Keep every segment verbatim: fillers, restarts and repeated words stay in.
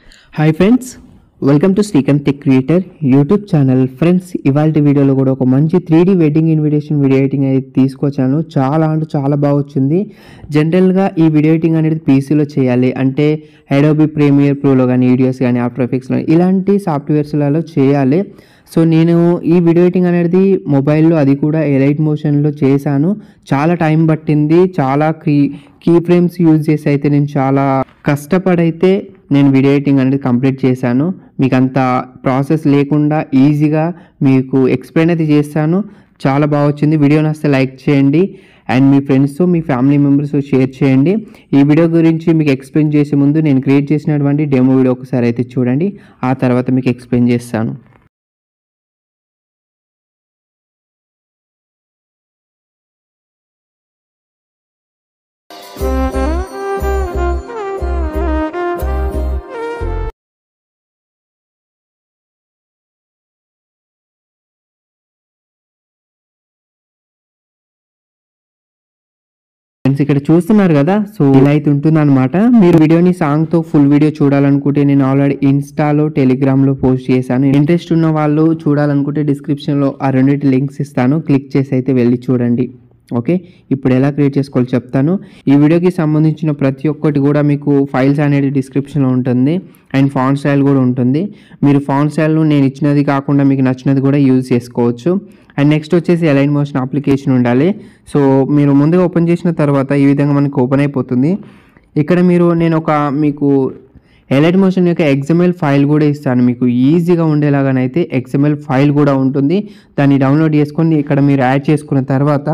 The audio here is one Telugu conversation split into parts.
Hi friends, welcome to Srikanth tech creator YouTube channel. Friends, ఇవాళ వీడియోలో కూడా ఒక మంచి three D wedding invitation video editing అనేది తీసుకొచ్చాను. చాలా అంటే చాలా బాగా వచ్చింది. జనరల్గా ఈ వీడియో ఎడిటింగ్ అనేది పీసీలో చేయాలి అంటే అడోబీ ప్రీమియర్ ప్రోలో కానీ, వీడియోస్ కానీ, ఆఫ్టర్ ఎఫెక్ట్స్లో ఇలాంటి సాఫ్ట్వేర్స్లలో చేయాలి. సో నేను ఈ వీడియో ఎడిటింగ్ అనేది మొబైల్లో, అది కూడా ఎలైట్ మోషన్లో చేశాను. చాలా టైం పట్టింది. చాలా కీ కీ ఫ్రేమ్స్ యూజ్ చేసి అయితే నేను చాలా కష్టపడైతే నేను వీడియో ఎడిటింగ్ అనేది కంప్లీట్ చేశాను. మీకు అంత ప్రాసెస్ లేకుండా ఈజీగా మీకు ఎక్స్ప్లెయిన్ అయితే చేస్తాను. చాలా బాగా వచ్చింది. వీడియో నచ్చితే లైక్ చేయండి అండ్ మీ ఫ్రెండ్స్తో, మీ ఫ్యామిలీ మెంబర్స్ షేర్ చేయండి. ఈ వీడియో గురించి మీకు ఎక్స్ప్లెయిన్ చేసే ముందు నేను క్రియేట్ చేసినటువంటి డెమో వీడియో ఒకసారి అయితే చూడండి. ఆ తర్వాత మీకు ఎక్స్ప్లెయిన్ చేస్తాను. ఫ్రెండ్స్, ఇక్కడ చూస్తున్నారు కదా, సో ఇలా అయితే ఉంటుంది అనమాట. మీరు వీడియోని సాంగ్తో ఫుల్ వీడియో చూడాలనుకుంటే నేను ఆల్రెడీ ఇన్స్టాలో, టెలిగ్రామ్లో పోస్ట్ చేశాను. ఇంట్రెస్ట్ ఉన్న వాళ్ళు చూడాలనుకుంటే డిస్క్రిప్షన్లో ఆ రెండింటి లింక్స్ ఇస్తాను. క్లిక్ చేసి అయితే వెళ్ళి చూడండి. ఓకే, ఇప్పుడు ఎలా క్రియేట్ చేసుకోవాలో చెప్తాను. ఈ వీడియోకి సంబంధించిన ప్రతి ఒక్కటి కూడా మీకు ఫైల్స్ అనేది డిస్క్రిప్షన్లో ఉంటుంది అండ్ ఫాంట్ స్టైల్ కూడా ఉంటుంది. మీరు ఫాంట్ స్టైల్ నేను ఇచ్చినది కాకుండా మీకు నచ్చినది కూడా యూజ్ చేసుకోవచ్చు. అండ్ నెక్స్ట్ వచ్చేసి అలైన్ మోషన్ అప్లికేషన్ ఉండాలి. సో మీరు ముందుగా ఓపెన్ చేసిన తర్వాత ఈ విధంగా మనకు ఓపెన్ అయిపోతుంది. ఇక్కడ మీరు నేను ఒక మీకు అలైన్ మోషన్ యొక్క ఎక్స్ఎంఎల్ ఫైల్ కూడా ఇస్తాను. మీకు ఈజీగా ఉండేలాగానైతే ఎక్స్ఎంఎల్ ఫైల్ కూడా ఉంటుంది. దాన్ని డౌన్లోడ్ చేసుకొని ఇక్కడ మీరు యాడ్ చేసుకున్న తర్వాత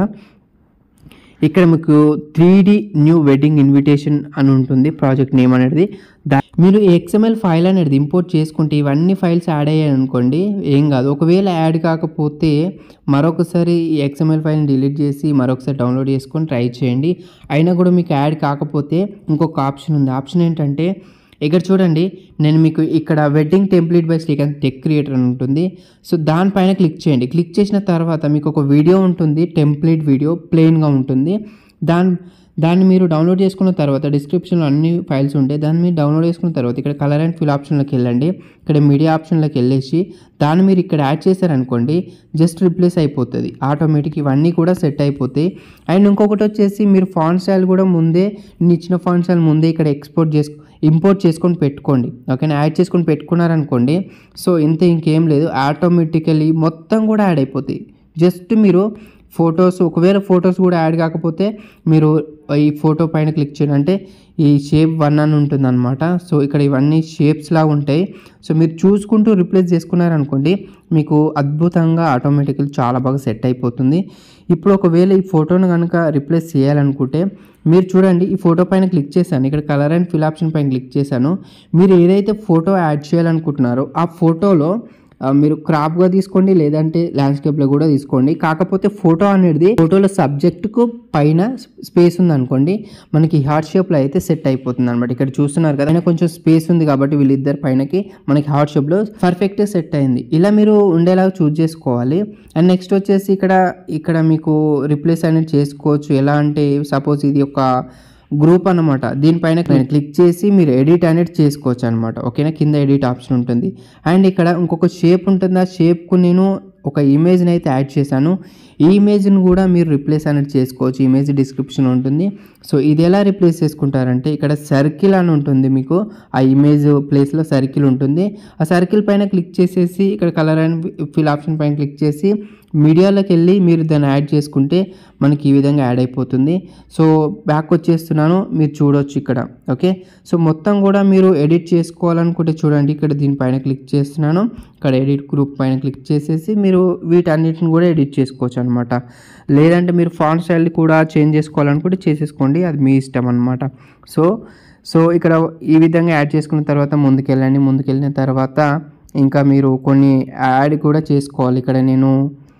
ఇక్కడ మీకు three D new wedding invitation అని ఉంటుంది ప్రాజెక్ట్ నేమ్ అనేది. దా మీరు ఈ ఎక్స్ఎంఎల్ ఫైల్ అనేది ఇంపోర్ట్ చేసుకుంటే ఇవన్నీ ఫైల్స్ యాడ్ అయ్యాయి అనుకోండి, ఏం కాదు. ఒకవేళ యాడ్ కాకపోతే మరొకసారి ఈ ఎక్స్ఎంఎల్ ఫైల్ని డిలీట్ చేసి మరొకసారి డౌన్లోడ్ చేసుకొని ట్రై చేయండి. అయినా కూడా మీకు యాడ్ కాకపోతే ఇంకొక ఆప్షన్ ఉంది. ఆప్షన్ ఏంటంటే ఇక్కడ చూడండి, నేను మీకు ఇక్కడ wedding template by Srikanth tech creator అని ఉంటుంది. సో దానిపైన క్లిక్ చేయండి. క్లిక్ చేసిన తర్వాత మీకు ఒక వీడియో ఉంటుంది, టెంప్లెట్ వీడియో ప్లెయిన్గా ఉంటుంది. దాని దాన్ని మీరు డౌన్లోడ్ చేసుకున్న తర్వాత డిస్క్రిప్షన్లో అన్ని ఫైల్స్ ఉంటాయి. దాన్ని మీరు డౌన్లోడ్ చేసుకున్న తర్వాత ఇక్కడ కలర్ అండ్ ఫిల్ ఆప్షన్లోకి వెళ్ళండి. ఇక్కడ మీడియా ఆప్షన్లోకి వెళ్ళేసి దాన్ని మీరు ఇక్కడ యాడ్ చేశారనుకోండి, జస్ట్ రిప్లేస్ అయిపోతుంది ఆటోమేటిక్. ఇవన్నీ కూడా సెట్ అయిపోతాయి. అండ్ ఇంకొకటి వచ్చేసి మీరు ఫాంట్ స్టైల్ కూడా ముందే నేను ఇచ్చిన ఫాంట్ స్టైల్ ముందే ఇక్కడ ఎక్స్పోర్ట్ చేసుకో ఇంపోర్ట్ చేసుకొని పెట్టుకోండి. ఓకేనా, యాడ్ చేసుకొని పెట్టుకున్నారనుకోండి, సో ఇంత ఇంకేం లేదు, ఆటోమేటికలీ మొత్తం కూడా యాడ్ అయిపోతాయి. జస్ట్ మీరు ఫొటోస్, ఒకవేళ ఫొటోస్ కూడా యాడ్ కాకపోతే మీరు ఈ ఫోటో పైన క్లిక్ చేయండి. అంటే ఈ షేప్ వన్ అని ఉంటుంది అనమాట. సో ఇక్కడ ఇవన్నీ షేప్స్ లాగా ఉంటాయి. సో మీరు చూసుకుంటూ రిప్లేస్ చేసుకున్నారనుకోండి, మీకు అద్భుతంగా ఆటోమేటికల్ చాలా బాగా సెట్ అయిపోతుంది. ఇప్పుడు ఒకవేళ ఈ ఫోటోను కనుక రిప్లేస్ చేయాలనుకుంటే మీరు చూడండి, ఈ ఫోటో పైన క్లిక్ చేశాను. ఇక్కడ కలర్ అండ్ ఫిల్ ఆప్షన్ పైన క్లిక్ చేశాను. మీరు ఏదైతే ఫోటో యాడ్ చేయాలనుకుంటున్నారో ఆ ఫోటోలో మీరు క్రాప్గా తీసుకోండి, లేదంటే ల్యాండ్స్కేప్లో కూడా తీసుకోండి. కాకపోతే ఫోటో అనేది ఫోటోలో సబ్జెక్టుకు పైన స్పేస్ ఉంది అనుకోండి, మనకి హార్ట్ షేప్లో అయితే సెట్ అయిపోతుంది అనమాట. ఇక్కడ చూస్తున్నారు కదా, అయినా కొంచెం స్పేస్ ఉంది కాబట్టి వీళ్ళిద్దరు పైనకి మనకి హార్ట్ షేప్లో పర్ఫెక్ట్గా సెట్ అయింది. ఇలా మీరు ఉండేలాగా చూస్ చేసుకోవాలి. అండ్ నెక్స్ట్ వచ్చేసి ఇక్కడ ఇక్కడ మీకు రిప్లేస్ అనేది చేసుకోవచ్చు. ఎలా అంటే సపోజ్ ఇది ఒక గ్రూప్ అనమాట, దీనిపైన క్లిక్ చేసి మీరు ఎడిట్ అనేది చేసుకోవచ్చు అనమాట. ఓకేనా, కింద ఎడిట్ ఆప్షన్ ఉంటుంది. అండ్ ఇక్కడ ఇంకొక షేప్ ఉంటుంది. ఆ షేప్కు నేను ఒక ఇమేజ్ని అయితే యాడ్ చేశాను. ఈ ఇమేజ్ని కూడా మీరు రిప్లేస్ అనేది చేసుకోవచ్చు. ఇమేజ్ డిస్క్రిప్షన్ ఉంటుంది. సో ఇది ఎలా రిప్లేస్ చేసుకుంటారంటే ఇక్కడ సర్కిల్ అని ఉంటుంది. మీకు ఆ ఇమేజ్ ప్లేస్లో సర్కిల్ ఉంటుంది. ఆ సర్కిల్ పైన క్లిక్ చేసేసి ఇక్కడ కలర్ అండ్ ఫిల్ ఆప్షన్ పైన క్లిక్ చేసి మీడియాలోకి వెళ్ళి మీరు దాన్ని యాడ్ చేసుకుంటే మనకి ఈ విధంగా యాడ్ అయిపోతుంది. సో బ్యాక్ వచ్చేస్తున్నాను, మీరు చూడవచ్చు ఇక్కడ. ఓకే, సో మొత్తం కూడా మీరు ఎడిట్ చేసుకోవాలనుకుంటే చూడండి, ఇక్కడ దీనిపైన క్లిక్ చేస్తున్నాను. ఇక్కడ ఎడిట్ గ్రూప్ పైన క్లిక్ చేసేసి మీరు వీటన్నిటిని కూడా ఎడిట్ చేసుకోవచ్చు అనమాట. లేదంటే మీరు ఫాంట్ స్టైల్ కూడా చేంజ్ చేసుకోవాలనుకుంటే చేసేసుకోండి, అది మీ ఇష్టం అనమాట. సో సో ఇక్కడ ఈ విధంగా యాడ్ చేసుకున్న తర్వాత ముందుకెళ్ళండి. ముందుకెళ్ళిన తర్వాత ఇంకా మీరు కొన్ని యాడ్ కూడా చేసుకోవాలి. ఇక్కడ నేను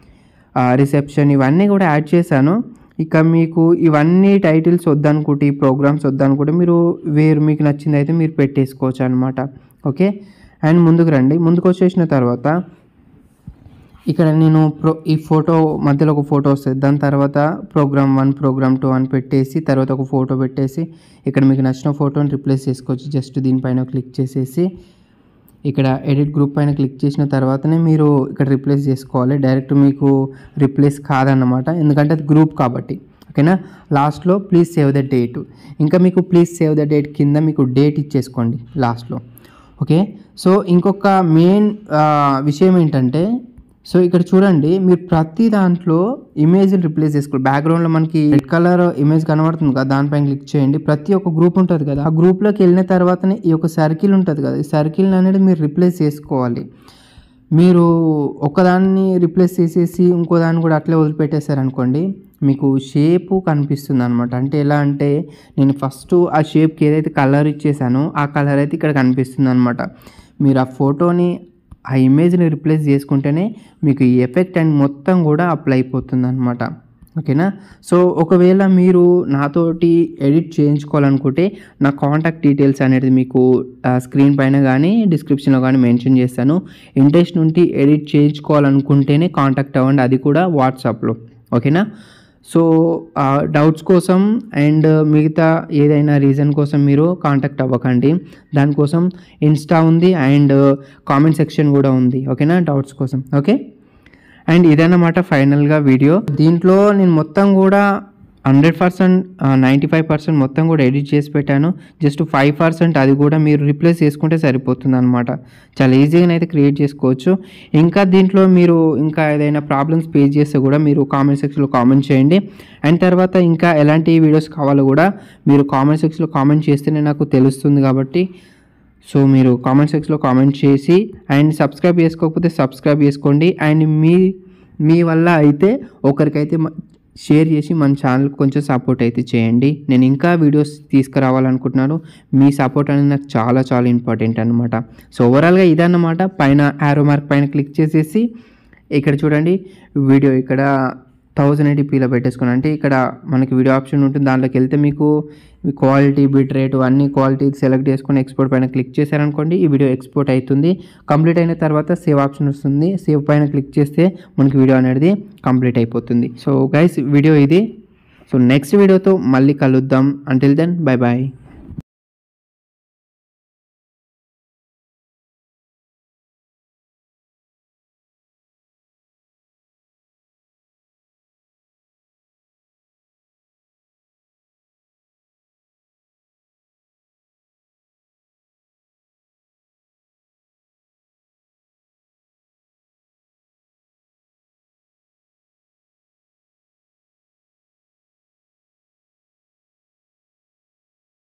రిసెప్షన్ ఇవన్నీ కూడా యాడ్ చేశాను. ఇక మీకు ఇవన్నీ టైటిల్స్ వద్దనుకుంటే, ఈ ప్రోగ్రామ్స్ వద్దనుకుంటే మీరు వేరు మీకు నచ్చింది అయితే మీరు పెట్టేసుకోవచ్చు అనమాట. ఓకే, అండ్ ముందుకు రండి. ముందుకు వచ్చేసిన తర్వాత ఇక్కడ నేను ప్రో ఈ ఫోటో మధ్యలో ఒక ఫోటో వస్తుంది, దాని తర్వాత ప్రోగ్రామ్ వన్ ప్రోగ్రామ్ టూ అని పెట్టేసి తర్వాత ఒక ఫోటో పెట్టేసి ఇక్కడ మీకు నచ్చిన ఫోటోని రిప్లేస్ చేసుకోవచ్చు. జస్ట్ దీనిపైన క్లిక్ చేసేసి ఇక్కడ ఎడిట్ గ్రూప్ పైన క్లిక్ చేసిన తర్వాతనే మీరు ఇక్కడ రిప్లేస్ చేసుకోవాలి. డైరెక్ట్ మీకు రిప్లేస్ కాదన్నమాట, ఎందుకంటే అది గ్రూప్ కాబట్టి. ఓకేనా, లాస్ట్లో ప్లీజ్ సేవ్ ద డేట్, ఇంకా మీకు ప్లీజ్ సేవ్ ద డేట్ కింద మీకు డేట్ ఇచ్చేసుకోండి లాస్ట్లో. ఓకే, సో ఇంకొక మెయిన్ విషయం ఏంటంటే, సో ఇక్కడ చూడండి మీరు ప్రతి దాంట్లో ఇమేజ్ని రిప్లేస్ చేసుకోవాలి. బ్యాక్గ్రౌండ్లో మనకి రెడ్ కలర్ ఇమేజ్ కనబడుతుంది కదా, దానిపైన క్లిక్ చేయండి. ప్రతి ఒక్క గ్రూప్ ఉంటుంది కదా, ఆ గ్రూప్లోకి వెళ్ళిన తర్వాతనే ఈ యొక్క సర్కిల్ ఉంటుంది కదా, ఈ సర్కిల్ అనేది మీరు రిప్లేస్ చేసుకోవాలి. మీరు ఒకదాన్ని రిప్లేస్ చేసేసి ఇంకో దాన్ని కూడా అట్లే వదిలిపెట్టేశారనుకోండి, మీకు షేపు కనిపిస్తుంది అనమాట. అంటే ఎలా అంటే, నేను ఫస్ట్ ఆ షేప్కి ఏదైతే కలర్ ఇచ్చేసానో ఆ కలర్ అయితే ఇక్కడ కనిపిస్తుంది అనమాట. మీరు ఆ ఫోటోని ఆ ఇమేజ్ని రిప్లేస్ చేసుకుంటేనే మీకు ఈ ఎఫెక్ట్ అండ్ మొత్తం కూడా అప్లై అయిపోతుంది అనమాట. ఓకేనా, సో ఒకవేళ మీరు నాతోటి ఎడిట్ చేయించుకోవాలనుకుంటే నా కాంటాక్ట్ డీటెయిల్స్ అనేది మీకు స్క్రీన్ పైన కానీ డిస్క్రిప్షన్లో కానీ మెన్షన్ చేస్తాను. ఇంట్రెస్ట్ నుండి ఎడిట్ చేయించుకోవాలనుకుంటేనే కాంటాక్ట్ అవ్వండి, అది కూడా వాట్సాప్లో. ఓకేనా, సో డౌట్స్ కోసం అండ్ మిగతా ఏదైనా రీజన్ కోసం మీరు కాంటాక్ట్ అవ్వకండి. దానికోసం ఇన్స్టా ఉంది అండ్ కామెంట్ సెక్షన్ కూడా ఉంది. ఓకేనా, డౌట్స్ కోసం. ఓకే, అండ్ ఇదన్నమాట ఫైనల్గా వీడియో. దీంట్లో నేను మొత్తం కూడా hundred percent ninety five percent మొత్తం కూడా ఎడిట్ చేసి పెట్టాను. జస్ట్ ఫైవ్ పర్సెంట్ అది కూడా మీరు రిప్లేస్ చేసుకుంటే సరిపోతుంది అనమాట. చాలా ఈజీగా అయితే క్రియేట్ చేసుకోవచ్చు. ఇంకా దీంట్లో మీరు ఇంకా ఏదైనా ప్రాబ్లమ్స్ ఫేస్ చేస్తే కూడా మీరు కామెంట్ సెక్షన్లో కామెంట్ చేయండి. అండ్ తర్వాత ఇంకా ఎలాంటి వీడియోస్ కావాలో కూడా మీరు కామెంట్ సెక్షన్లో కామెంట్ చేస్తేనే నాకు తెలుస్తుంది కాబట్టి, సో మీరు కామెంట్ సెక్షన్లో కామెంట్ చేసి అండ్ సబ్స్క్రైబ్ చేసుకోకపోతే సబ్స్క్రైబ్ చేసుకోండి. అండ్ మీ మీ వల్ల అయితే ఒకరికైతే షేర్ చేసి మన ఛానల్కి కొంచెం సపోర్ట్ అయితే చేయండి. నేను ఇంకా వీడియోస్ తీసుకురావాలనుకుంటున్నాను. మీ సపోర్ట్ అనేది నాకు చాలా చాలా ఇంపార్టెంట్ అనమాట. సో ఓవరాల్గా ఇదన్నమాట. పైన యారో మార్క్ పైన క్లిక్ చేసేసి ఇక్కడ చూడండి వీడియో ఇక్కడ థౌజండ్ ఎయిటీపీలో పెట్టేసుకున్నాను. అంటే ఇక్కడ మనకి వీడియో ఆప్షన్ ఉంటుంది, దాంట్లోకి వెళ్తే మీకు క్వాలిటీ బిట్ రేటు అన్ని క్వాలిటీ సెలెక్ట్ చేసుకొని ఎక్స్పోర్ట్ పైన క్లిక్ చేశారనుకోండి, ఈ వీడియో ఎక్స్పోర్ట్ అవుతుంది. కంప్లీట్ అయిన తర్వాత సేవ్ ఆప్షన్ వస్తుంది, సేవ్ పైన క్లిక్ చేస్తే మనకి వీడియో అనేది కంప్లీట్ అయిపోతుంది. సో గైస్ వీడియో ఇది. సో నెక్స్ట్ వీడియోతో మళ్ళీ కలుద్దాం. Until then bye bye.